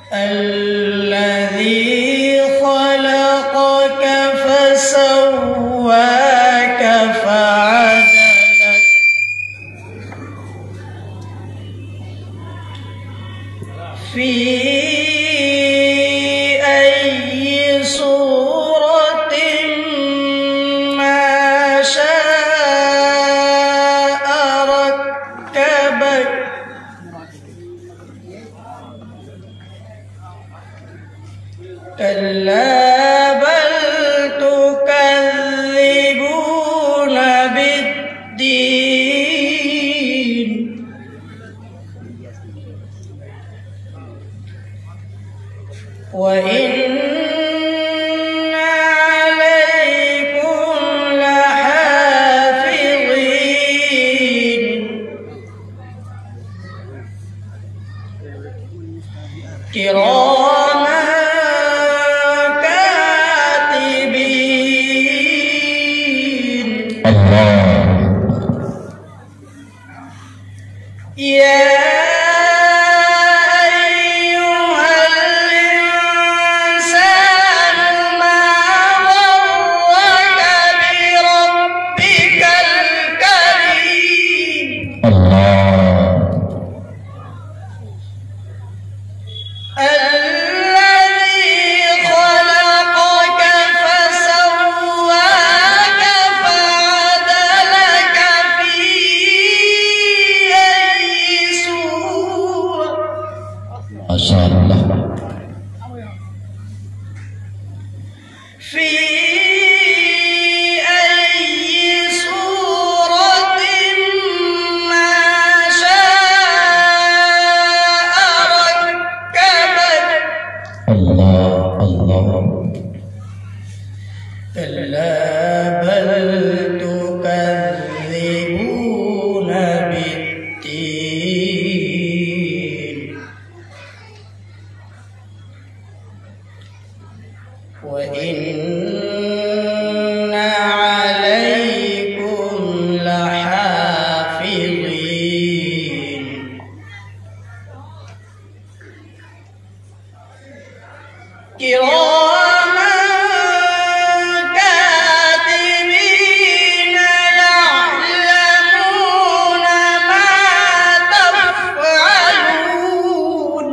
الذي خلقك فسواك فعدلك في أي صورة ما شاء ركبك كلا بل تكذبون بالدين وإن عليكم لحافظين كراما كاتبين يا في أي صورة ما شاء ركبك كلا بل تكذبون بالدين وإن عليكم لحافظين كراما كاتبين يعلمون ما تفعلون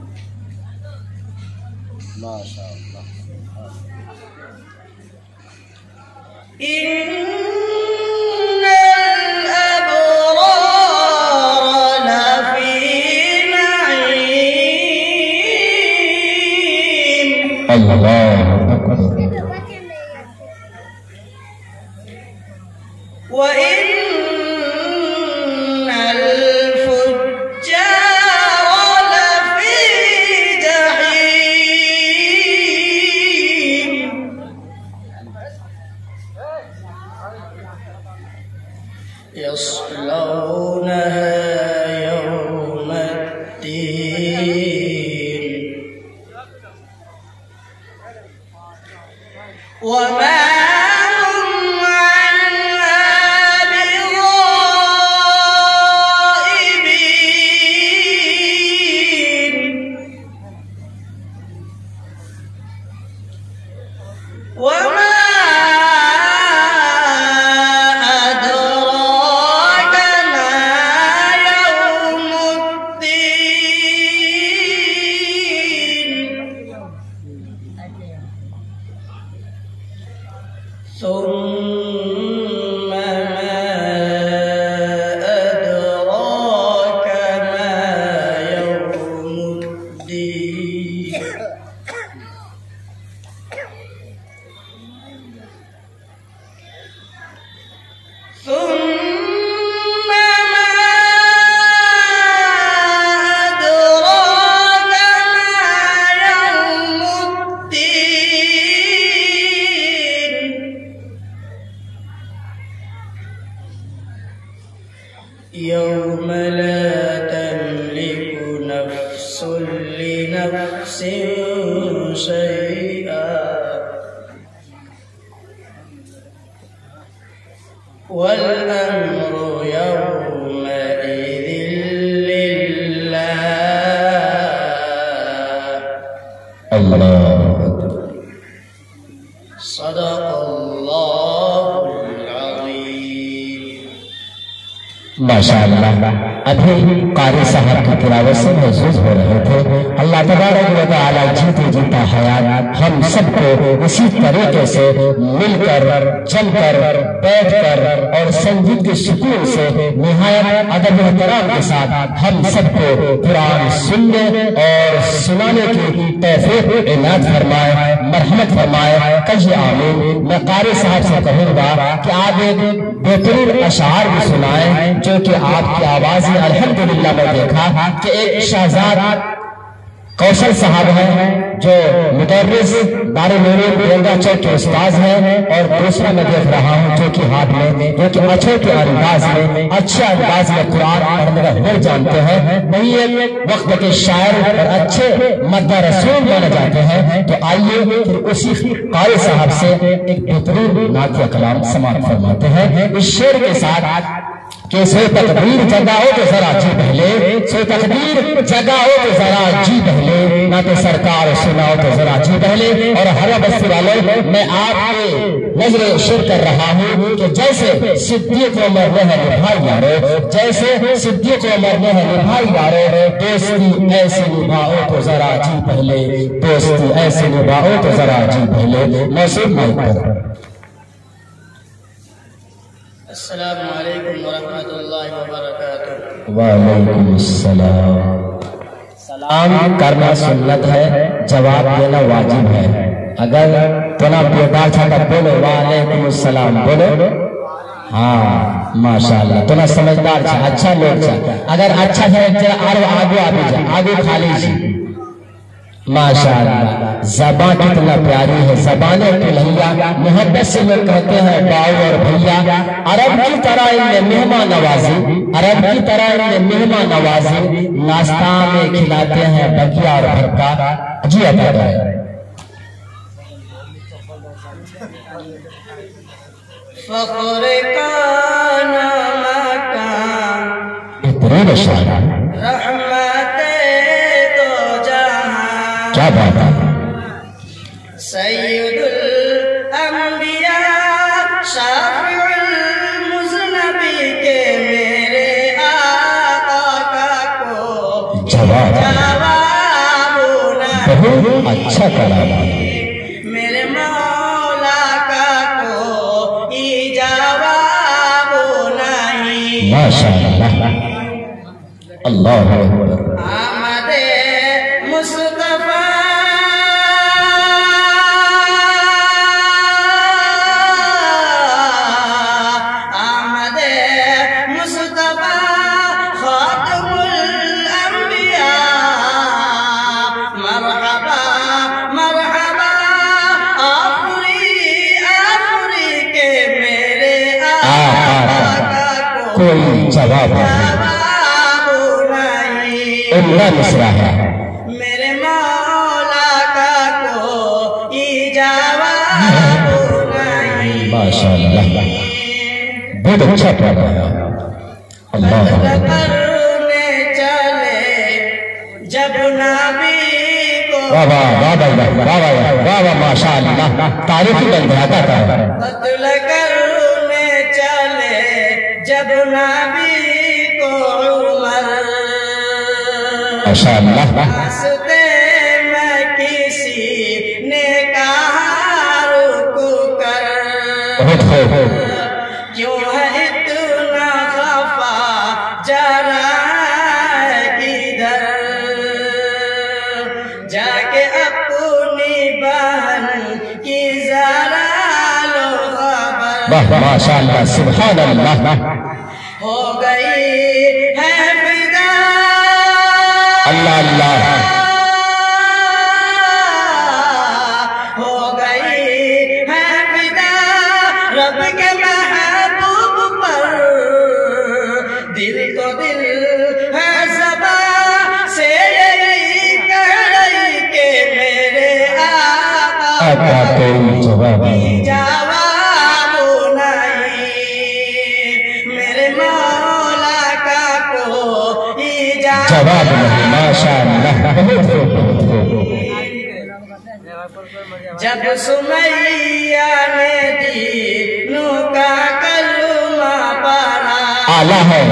ما شاء الله إن الأبرار لفي نعيم الله أكبر وإن الفجار لفي جحيم يصلونها يوم الدين وما هم عنها بغائبين وما أدراك ما يوم الدين ثم ما أدراك ما يوم الدين ثم ما أدراك ما يوم الدين يوم لا تملك نفس لنفس شيئا والأمر يومئذ لله اللہ صدق اللہ العظیم۔ ماشاءاللہ ابھی قاری صاحب کی تلاوت سے محظوظ ہو رہے تھے۔ اللہ تبارک و تعالی جیتے جیتا حیات ہم سب کو اسی طریقے سے مل کر چل کر بیٹھ کر اور سنگیت کے سکون سے نہایت ادب و احترام کے ساتھ ہم سب کو قرآن سننے اور سنانے کی توفیق عنایت فرمائے، مرحمت فرمائے، کہیے آمین۔ میں قاری صاحب سے کہوں گا کہ آپ ایک بہترین اشعار بھی سنائیں جو کہ آپ کی آواز میں الحمدللہ میں دیکھا کہ ایک شہزاد کوشل صاحب ہیں جو مدرس دارالعلوم گنگا چوک کے استاذ ہیں، اور دوسرا میں دیکھ رہا ہوں جو کہ ہاتھ میں جو کہ اچھے کے انداز میں اچھے انداز میں قرآن پڑھنے کا ہنر جانتے ہیں، وہی ایک وقت کے شاعر اور اچھے مدح رسول مانے جاتے ہیں۔ تو آئیے پھر اسی قاری صاحب سے ایک بہترین نعتیہ کلام سماعت فرماتے ہیں اس شعر کے ساتھ کہ سو تقدیر جگہ ہو تو ذرا جی بہلے، سو تقدیر جگہ ہو تو ذرا جی بہلے، نہ تو سرکار سناؤ تو ذرا جی بہلے۔ اور ہر بستی والے میں آپ کے نظر شیر کر رہا ہوں کہ جیسے صدیق عمر نے ہے نبھائی یارو، جیسے صدیق عمر نے ہے نبھائی یارو، دوستی ایسی نبھاؤ تو ذرا جی پہلے، دوستی ایسی نبھاؤ تو ذرا جی پہلے۔ موسیقی مائک پر۔ السلام علیکم ورحمۃ اللہ وبرکاتہ۔ وعلیکم السلام۔ سلام کرنا سنت ہے، جواب دینا واجب ہے۔ اگر تنا بیدار تھا تو بولو وعلیکم السلام، بولو۔ ہاں ماشاءاللہ تنا سمجھدار تھا، اچھا لوگ تھا۔ اگر اچھا ہے آگے آگے جا، آگے خالی جی۔ ماشاءاللہ زبان کتنا پیاری ہے، زبان کلہیا، محبت سے لوگ کہتے ہیں باؤ اور بھیا۔ عرب کی طرح ان نے مہمان نوازی، عرب کی طرح ان نے مہمان نوازی، ناشتہ میں کھلاتے ہیں بگیا اور بھکا۔ جی عطا ہے فخر کا نمکان بہترین اشعار، رحمت دو جہاں، کیا بات ہے۔ سید الانبیاء شافع المذنبی کے میرے آقا کا کو جواب نہ بہت اچھا کلام ہے۔ میرے مولا کا کوئی جواب نہیں۔ ماشاءاللہ اللہ اکبر۔ آمد مصطفیٰ آمد مصطفیٰ خاتم الانبیاء، مرحبا مرحبا آفری آفری کے میرے آقا کا کوئی جواب نہیں۔ اللہ مصرع ہے۔ میرے مولا کا کوئی جواب نہیں۔ ماشاءاللہ بہت اچھا پڑھا ہے۔ اللہ اکبر۔ کرنے چلے جب نبی کو، واہ واہ واہ واہ واہ واہ واہ ماشاءاللہ تاریخی بن جاتا تھا۔ قتل کرنے چلے جب نبی کو عمر، ماشاءاللہ راستے میں کسی نے کہا رک کر، بہت خوب۔ کیوں ہے اتنا خفا جرا کدھر، جا کے اپنی بہن کی ذرا لو خبر، واہ ماشاءاللہ سبحان اللہ۔ ہو گئی ہے فدا اللہ اللہ ہو گئی ہے فدا رب کے محبوب پر، دل تو دل ہے زباں سے یہی کہہ رہی کہ میرے آقا آقا کوئی جواب نہیں۔ جواب نہیں، میرے مولا کا کوئی جواب نہیں۔ ماشاءاللہ بہت خوب بہت خوب۔ जब सुमैया ने दीनों का कलमा पढ़ा, आला है।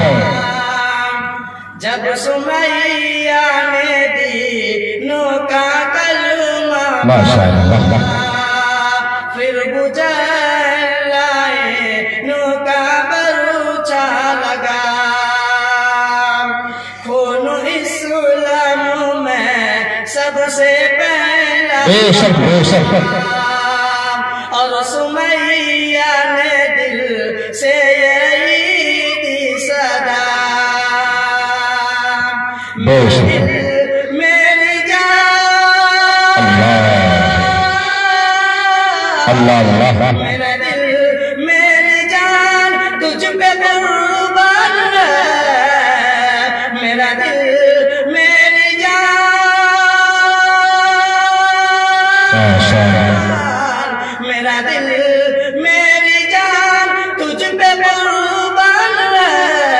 जब सुमैया ने दीनों का कलमा माशाअल्लाह, फिर गुजर लाए नो का बरूचा लगा, खून इस्लाम में सबसे पहला बेशक बेशक। और सुमैया ने दिल से यही दी सदा, बेशक। मेरी जान, अल्लाह अल्लाह, मेरा दिल मेरी जान तुझ पे कुर्बान है, मेरा दिल मेरी जान, मेरा दिल मेरी जान तुझ पे कुर्बान है,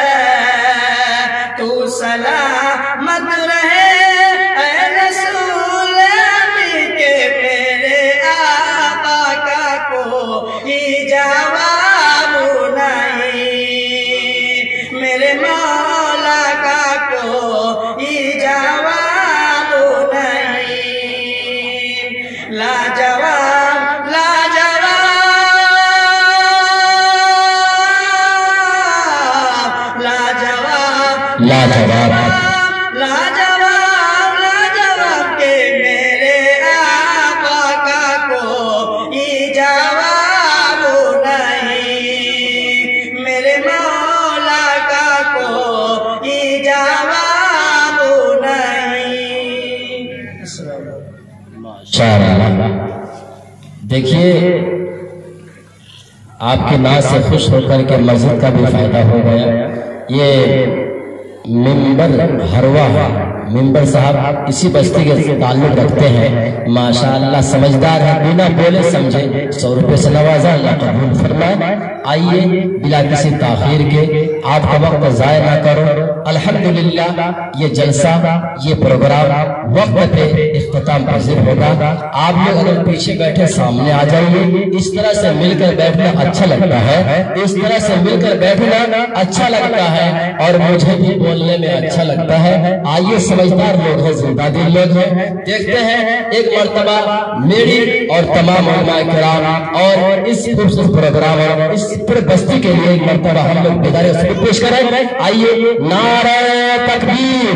तू सलामत रहे ऐ रसूल अमी के, मेरे आका का कोई जवाब नहीं, मेरे मौला का कोई जवाब नहीं, लाजवाब लाजवाब लाजवाब लाजवाब, लाजवाब लाजवाब के मेरे आका का कोई जवाब नहीं, मेरे मौला का कोई जवाब नहीं। माशाअल्लाह। देखिए, आपकी नाज से खुश होकर के मस्जिद का भी फायदा हो गया। ये मिंबर हरवा मिंबर साहब इसी बस्ती के ताल्लुक रखते हैं, माशाअल्लाह समझदार है, बिना बोले समझे 100 रुपए से नवाजा, अल्लाह कबूल फरमाए। आइए बिला किसी ताखीर के, आपका वक्त जाया ना करो। अल्हम्दुलिल्लाह ये जलसा, ये प्रोग्राम वक्त पे इख्तिताम पजीर होगा। आप लोग अगर पीछे बैठे सामने आ जाइए, इस तरह से मिलकर बैठना अच्छा लगता है, इस तरह से मिलकर बैठना अच्छा लगता है और मुझे भी बोलने में अच्छा लगता है। आइए, समझदार लोग हैं, जिंदा दिल लोग हैं, देखते हैं एक मर्तबा मेरी और तमाम उलमाए किराम और इस खूबसूरत प्रोग्राम और इस पूरे बस्ती के लिए एक मर्तबा हम लोग बेदारी से पेश करें। आइए, नारे तकबीर।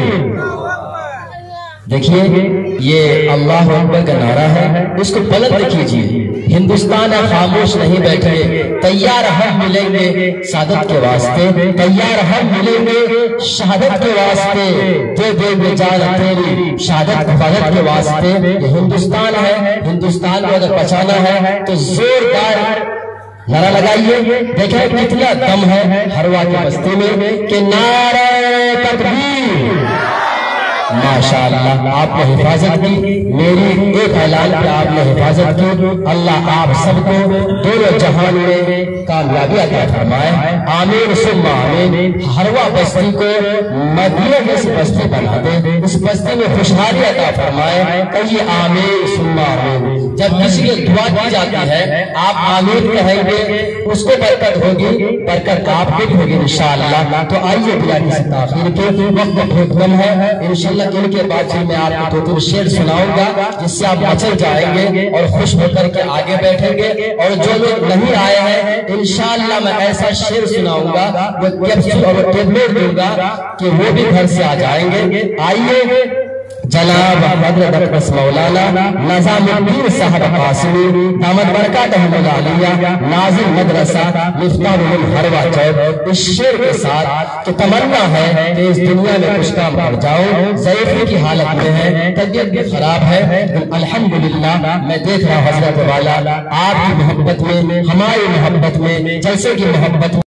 देखिए, ये अल्लाह अकबर का नारा है, इसको बुलंद कीजिए। हिंदुस्तान है, खामोश नहीं बैठे, तैयार हम मिलेंगे सादत के वास्ते, तैयार हम मिलेंगे शहादत के वास्ते, दे देंगे जान तेरी शहादत हिफाजत के वास्ते। ये हिंदुस्तान है, हिंदुस्तान को अगर बचाना है तो जोरदार नारा लगाइए। देखें कितना दम है हरवा की बस्ती में कि नारे तकबीर। माशाअल्लाह, आपने हिफाजत की, मेरी एक ऐलान पे आपने हिफाजत की। अल्लाह आप सबको दोनों जहान में कामयाबी अता फरमाए, आमीन सुम्मा आमीन। हरवा बस्ती को मदीने जैसी बस्ती बना दे, इस बस्ती में खुशहाली अता फरमाए, कहिए आमीन सुम्मा आमीन। जब किसी की दुआ की जाती है आप आमीन कहेंगे, उसको बरकत होगी, बरकत आपको भी होगी इंशाअल्लाह। तो आइए बिना किसी ताखीर के, वक्त बहुत कम है, इंशाअल्लाह इनके बाद मैं आपको 2-3 शेर सुनाऊंगा जिससे आप मचल जाएंगे और खुश होकर के आगे बैठेंगे। और जो लोग नहीं आए हैं इंशाअल्लाह मैं ऐसा शेर सुनाऊंगा, वो कैप्सूल और टेबलेट दूंगा कि वो भी घर से आ जाएंगे। आइए, जनाब हजरत अब्बास मौलाना निजामुद्दीन साहब कासिमी दामद बरकातहुल आलिया नाजिम मदरसा मिफ्ताहुल हरवा चौक, इस शेर के साथ कि तमन्ना है कि इस दुनिया में कुछ काम कर जाऊं, ज़ईफ़ी की हालत में है, तबीयत भी खराब है, अल्हम्दुलिल्लाह मैं देख रहा हूं हजरत वाला आपकी मोहब्बत में, हमारी मोहब्बत में, जैसे की मोहब्बत